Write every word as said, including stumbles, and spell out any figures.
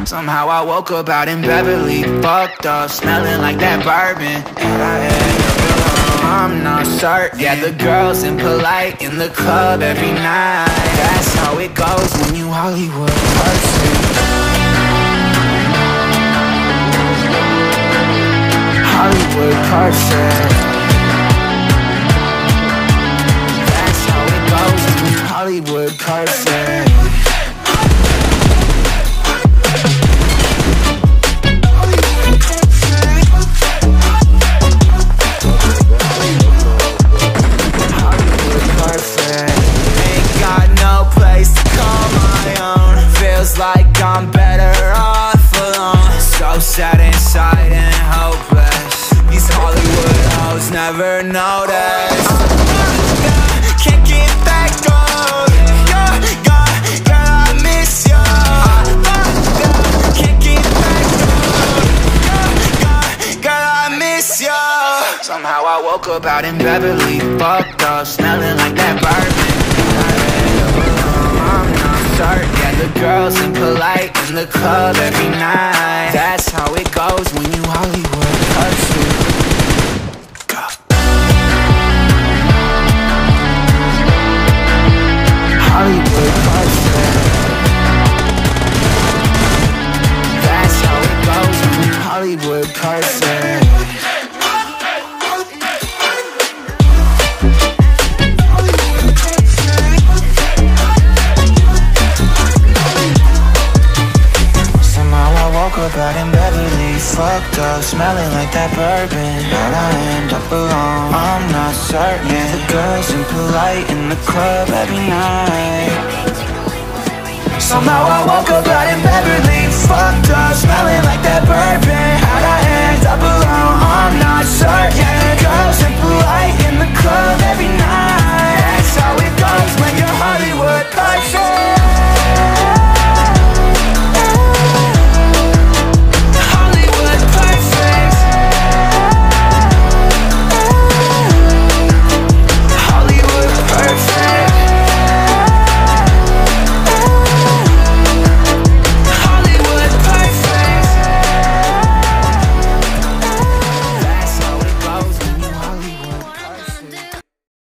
Somehow I woke up out in Beverly, fucked up, smelling like that bourbon. And I had I'm not certain. Yeah, the girls impolite in the club every night. That's how it goes when you Hollywood person. Hollywood person. That's how it goes when you Hollywood person. Like I'm better off alone. So sad inside and hopeless. These Hollywood hoes never notice. Can't get back up. Yeah, yeah, girl, I miss you. Can't get back up. Yeah, yeah, girl, I miss you. Somehow I woke up out in Beverly, fucked up, smelling like that bourbon. I'm not certain. Yeah, the girls impolite in the club every night. That's how it goes when you Hollywood person. Go. Hollywood person. That's how it goes when you Hollywood person. Woke up out in Beverly, fucked up, smelling like that bourbon. How'd I end up alone? I'm not certain. Yeah, the girls impolite in the club every night. Somehow I woke up out in Beverly,